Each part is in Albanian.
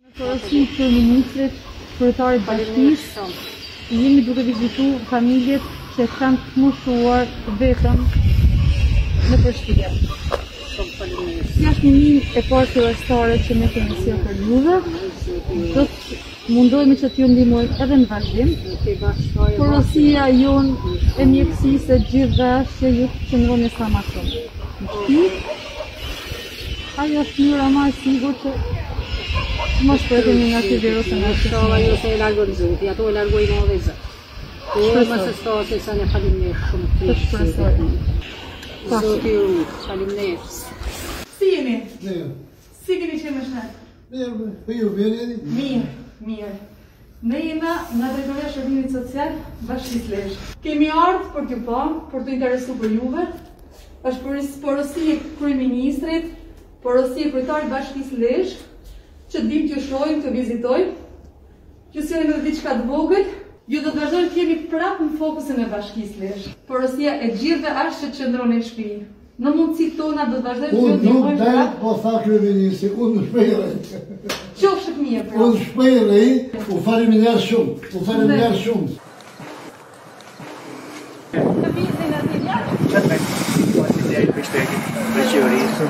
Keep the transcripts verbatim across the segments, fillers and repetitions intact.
Porosi të ministrit, kryetarit bashkisë, jemi duke vizitu familjet që kanë të moshuar vetëm në Prishtinë. Si është një e parë fillestare që ne kemi sjellë për juve, do të mundohemi që t'ju ndihmojmë edhe në vazhdim. Porosia jonë e mjekësisë e gjithëve është që ju të qëndroni sa më shumë në shtëpi. Ajo është mënyra më e sigurt që mos pretendojmë nga ky virus nga Inshallah ju se e largon Zoti, ato e largojnë edhe Zoti. Po mos e stosë sa ne faleminderit shumë të shpresoj. Zoti ju faleminderit. Si jeni? Mirë. Si keni qenë më shëndet? Mirë, po ju vjen? Mirë, mirë. Ne jemi nga Drejtoria e Shërbimit Social Bashkisë Lezhë. Kemi ardhur për t'ju pa, për të interesuar për juve. Është porosi e kryeministrit, porosi e kryetarit Bashkisë Lezhë, që dim t'ju shohim, t'ju vizitojmë, t'ju sillim edhe diçka të vogël, ju do të vazhdojmë të jemi prapë në fokusin e Bashkisë Lezhë. Porosia e gjithëve është që qëndroni në shtëpi. Në mundësitë tona do të vazhdojmë të ju ndihmojmë. Unë nuk daj, po tha kryeministri, unë shpejrej. Qofshit mirë, pra. Unë shpejrej, u faleminderit shumë, u faleminderit shumë. Të vizin aty jashtë? Çfarë? Po ti deri për shtetin, për qeverisë.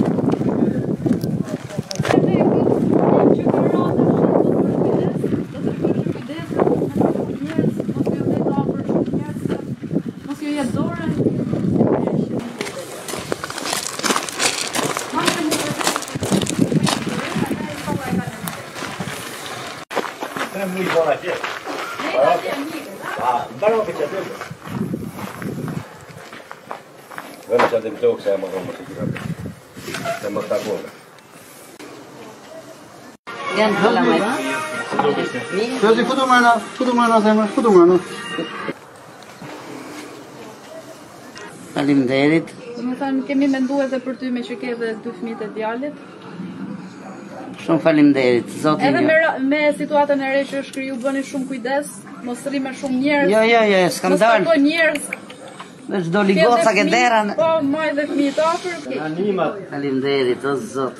Não muito bom aqui. Ah, não que já temos. Vamos já temos que sair mais uma segurança. Temos que estar bom. Janë hala më. Të futu mëna, futu mëna zemër, futu mëna. Faleminderit. Do të thënë kemi menduar edhe për ty me që ke edhe dy fëmijët e djalit. Shumë faleminderit. Zoti. Edhe me, me situatën e re që është kriju bëni shumë kujdes, mos rrimë shumë njerëz. Jo, jo, jo, s'kam dalë. Mos njerëz. Me çdo ligoca që derën. Po, maj dhe fëmijët afër. Animat. Faleminderit, o Zot.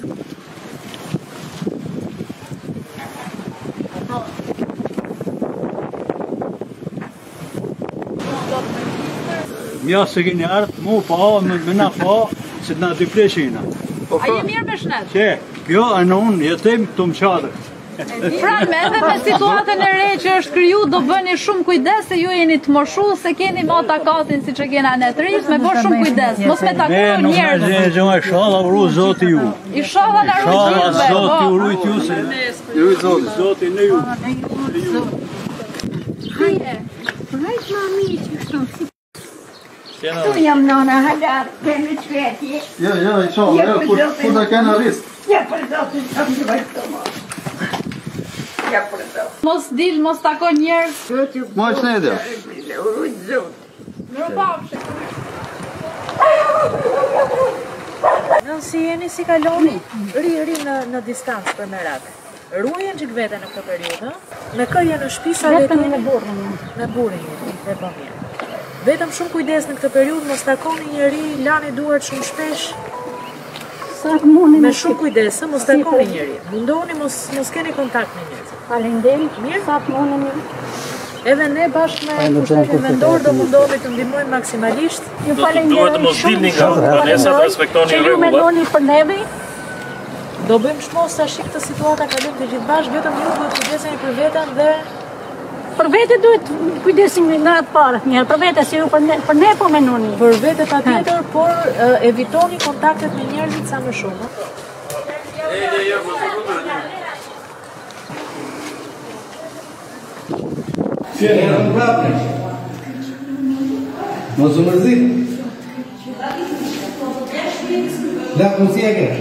Mja se keni ardhë, mu pa, me na pa, se të na dy pleshina. A je mirë me shnet? Që, kjo e në unë jetim të më qadrë. Pra, me edhe me situatën e re që është kriju, do bëni shumë kujdes se ju jeni të moshu, se keni ma takatin si që kena në të rrisë, me bërë shumë kujdes, mos me takohu njerëz. Ne nuk me zhe gjëma, ishala uru zoti ju. Ishala në ru gjithve. Ishala zoti urujt ju se. Ju zoti. Zoti në ju. Hajt mami që kështu. Tu jam nona halar, kemi të veti. Jo, jo, inshallah, jo, ku da kena rist. Ja për zotin të më vajtë të mos. Ja për zotin. Mos dil, mos tako njerëz. Ma që ne edhe? Urujt zot. Në pafshë. Në si jeni si kaloni, ri ri në, në distancë për merat. Ruajen që vete në këtë periudhë, me kërje në shpisa vetëm me burrin. Me burrin jeni, dhe po mirë. Vetëm shumë kujdes në këtë periudhë, mos takoni njëri, lani duart shumë shpesh. Me shumë kujdes, mos takoni njëri. Mundohuni mos mos keni kontakt me njerëz. Faleminderit. Mirë? Sa të mundeni. Edhe ne bashkë me pushtetin vendor do mundohemi të ndihmojmë maksimalisht. Ju falenderoj. Duhet të mos dilni nga banesat, respektoni rregullat. Ju mendoni për neve? Do bëjmë shmos tash këtë situata kalojmë të gjithë bashkë, vetëm ju duhet të kujdeseni për veten dhe për vete duhet kujdesim nga atë parë, njerë, për vete si ju për ne, për ne po menoni. Për vete pa tjetër, por uh, evitoni kontaktet me njerëzit sa më shumë. Fjellë, në prapë. Mos u mërzit. Lakë mos i e ke.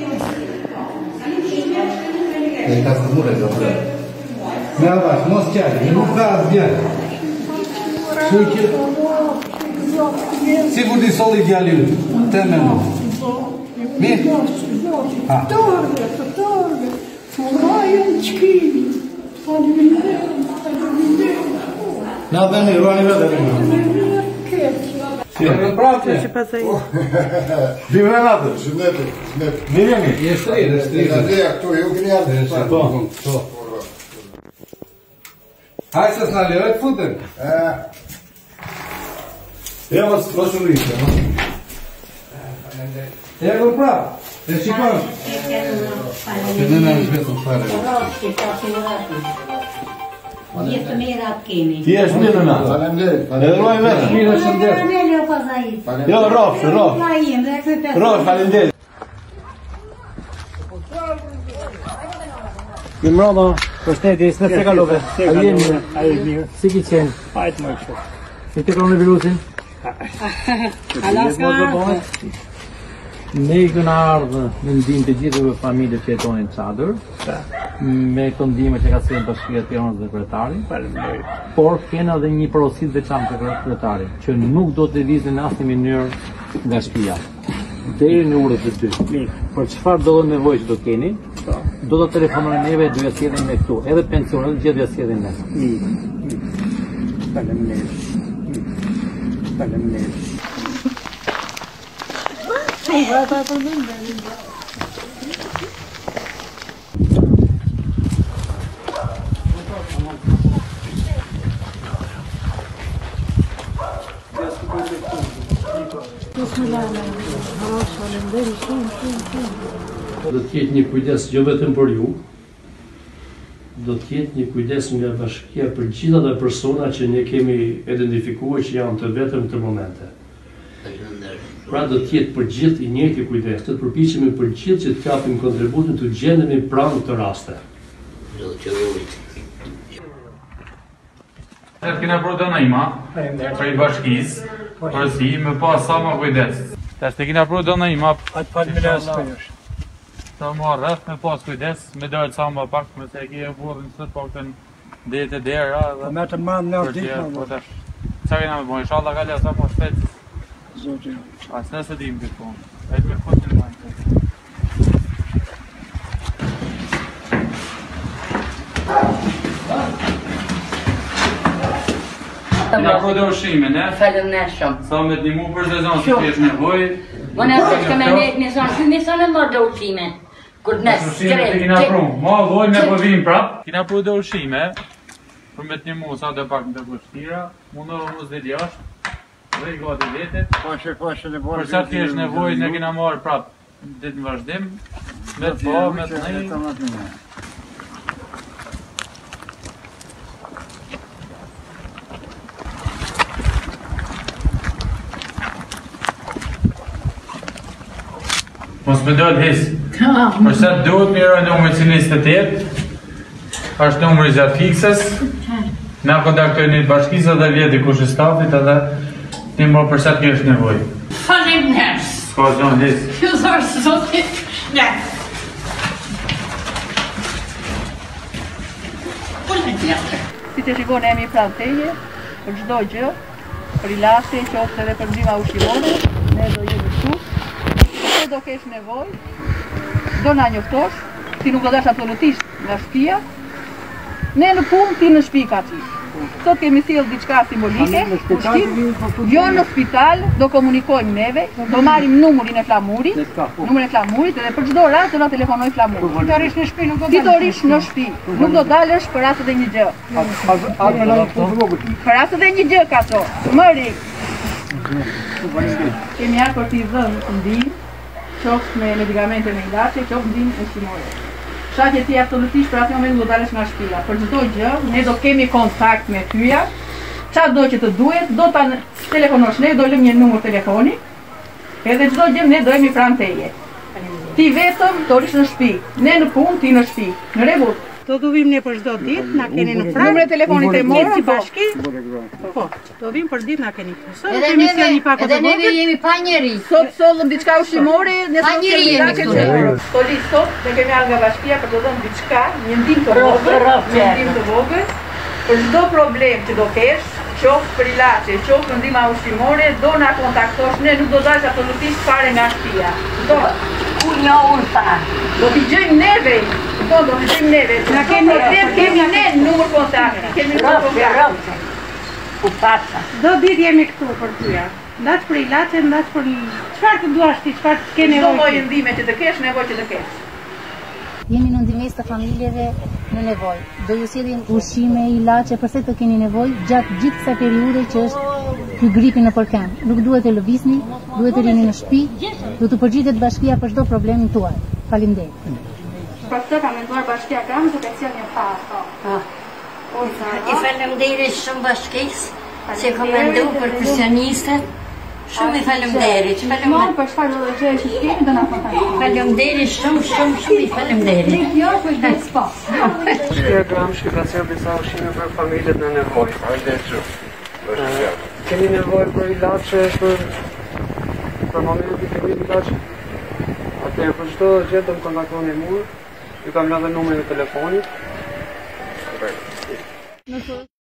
E ka së mure, do përë. Me avash, mos qajë, nuk ka asë bjerë. Shukje. Sigur di soli djali ju, te me mu. Mirë? Ha. Torbe, torbe, furajën qkini. Faleminderit, faleminderit. Na veni, ruani vetë e veni. Faleminderit, keqë. Jemi prapë. Që pasaj. Vimë në natër. Shëndetë, shëndetë. Mirë jemi. Je shtrirë, shtrirë. Andrea, këtu, ju këni ardhë. Po, po. Hajde se s'na lejoj të futen. Ja mos mos u rritë. Ja ku prapë. E shikon. Që në në vetëm fare. Jetë mirë atë kemi. Ti është mirë në natë. Faleminderit. Edhe ruaj vetë. Mirë shëndet. Jo, rofsh, rofsh. Rofsh, faleminderit. Mirëmbrëma, përshëndetje, s'ne të kalove. A vjen mirë? A vjen mirë. Si ki qenë? Hajtë më kështu. Si të koronavirusin? Alaska. Ne i këna ardhë në ndim të gjithëve familje që jetonin çadër, me këto ndime që ka sjellë Bashkia e Tiranës dhe kryetari. Faleminderit. Por kena edhe një porosit veçantë të kryetari, që nuk do të lëvizin në asnjë mënyrë nga shtëpia. Deri në orën e dy. Për çfarë do të nevojë që do keni, do të telefononi neve, do ja sjellim me këtu, edhe pensionet gjithë ja sjellim ne. Faleminderit. Faleminderit. Do të jetë një kujdes jo vetëm për ju, do të jetë një kujdes nga bashkia për gjitha dhe persona që ne kemi identifikuar që janë të vetëm të momente. Pra do të jetë për gjithë i njëjti kujdes, të përpiqemi për gjithë që të japim kontributin të gjendemi pranë këtë raste. Të kena për donajma, për i bashkis, për si me pas sa ma kujdes. Të të kena për donajma, sa ma rrëth me pas kujdes, me dojtë sa ma pak, me se kje e burën sët pak të në dete dera. Me të manë në ditë në dhe. Qa kena me bojë, inshallah ka le sa ma shpecë. Zotin. As nëse dim këtë punë, e të me këtë në majtë. Nga pro dhe ushime, ne? Falem ne shumë. Sa me të një mu për sezon, që kesh nevoj. Më në të shkë me nejtë një zonë, shumë një zonë e mërë dhe ushime. Kur në Ushime të kina pru, ma dojnë me përvim prap. Kina pru dhe ushime, për me të një mu sa dhe pak në të pështira, mundohë mu zdi jashtë, dhe i gati detit. Për sa të kesh nevoj, ne kina marë prap ditë në vazhdim, me të po, me të nejë. Mos me dojtë hisë, përse të duhet mirë numër cilis të tjetë, është numër i gjatë fiksës, na kontaktojnë një bashkisë dhe vjetë i kush i stafit edhe ti më përse të kjesh nevoj. Falim nërës. Ska zonë hisë. Kjo zorë së zotit shnetë. Si të shikone emi pranë teje, për çdo gjë, për ilase, qoftë edhe për ndihma ushqimore, ne do jemi këtu. Nëse do kesh nevojë, do na njoftosh, ti nuk do dash absolutisht nga shtëpia. Ne në punë, ti në shtëpi ka qenë. Sot kemi sjell diçka simbolike, ushtim, jo në spital, do komunikojmë neve, do marrim numrin e flamurit, numrin e flamurit edhe për çdo rast do na telefonoj flamuri. Ti do rish në shtëpi, nuk do dalësh. Ti do rish në shtëpi, nuk do dalësh për rast edhe një gjë. Për rast edhe një gjë ka thon. Mëri. Kemi ardhur për t'i dhënë ndihmë, qoftë me medikamente me ilaçe, qoftë ndihmë ushqimore. Qa që ti absolutisht për atë moment do dalësh nga shtëpia. Për çdo gjë, ne do kemi kontakt me tyja. Qa do që të duhet, do ta telefonosh, ne do lëm një numër telefoni. Edhe çdo gjë ne do jemi pranë teje. Ti vetëm do rish në shtëpi, ne në punë, ti në shtëpi. Në rregull. Do të vim ne për çdo ditë, na keni në pranë. Numrin e telefonit e morë si bashki. Po, do vim për ditë na keni. Sot Edhe kemi neve, sjell një pak edhe neve jemi pa njeri. Sot sollëm diçka ushqimore, ne Pa njeri jemi këtu. Soli sot ne kemi ardhur nga bashkia për të dhënë diçka, një ndihmë të vogël, një ndihmë të vogël. Për çdo problem që do kesh, qoftë për ilaçe, qoftë për ndihma ushqimore, do na kontaktosh, ne nuk do dalësh absolutisht fare nga shtëpia. Do Kur një unë ta. do t'i gjejmë neve, do do t'i gjejmë neve. Na kemi problem, kemi ne numër kontakti, kemi numër kontakti. U pasa. Do ditë jemi këtu për tyja. Ndaç për ilaçe, ndaç për çfarë të duash ti, çfarë të ke Çdo nevojë. lloj ndihme që të kesh, nevojë që të kesh. Jemi në ndihmës të familjeve në nevojë. Do ju sillim ushqime, ilaçe, përse të keni nevojë gjatë gjithë kësaj periudhe që është ky gripi në përkem. Nuk duhet të lëvizni, duhet të rini në shtëpi, do të përgjigjet bashkia për çdo problemin tuaj. Faleminderit. Për këtë ka menduar bashkia Gram të të cilë një pas. I faleminderit shumë bashkisë që ka menduar për pensionistët. Shumë i faleminderit. Gjithmonë për çfarë do të gjë që kemi do na kontaktoni. Faleminderit shumë shumë shumë i faleminderit. Jo, po është ditë pas. Bashkia Gram shkëlqen disa ushqime për familjet në nevojë. Faleminderit shumë. Keni nevojë për ilaçe për për momentin që keni ilaçe? Atëherë për çdo gjë do të kontaktoni mua. Ju kam lënë numrin e telefonit.